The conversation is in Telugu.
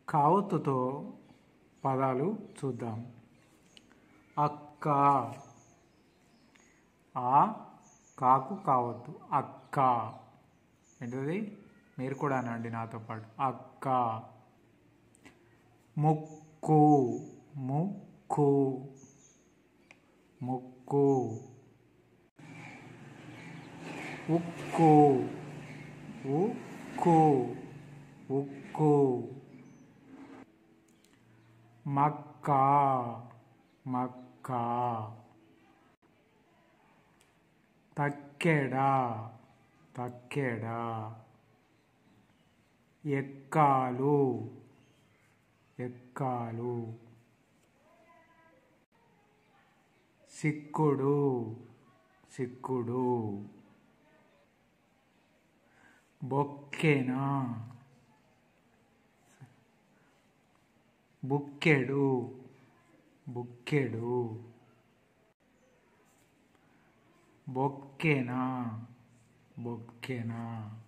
కావత్తుతో పదాలు చూద్దాం. అక్క, ఆ కాకు కావద్దు, అక్క. ఏంటది? మీరు కూడా అనండి నాతో పాటు, అక్క. ముక్కు, ముక్కు, ముక్కు. ఉక్కు, ఉక్కు, ఉక్కు. మక్క, మక్క. తక్కెడ, తక్కెడ. ఎక్కాలు, ఎక్కాలు. సిక్కుడు, సిక్కుడు. బొక్కెన, బుక్కెడు, బుక్కెడు. బొక్కెన, బొక్కెన.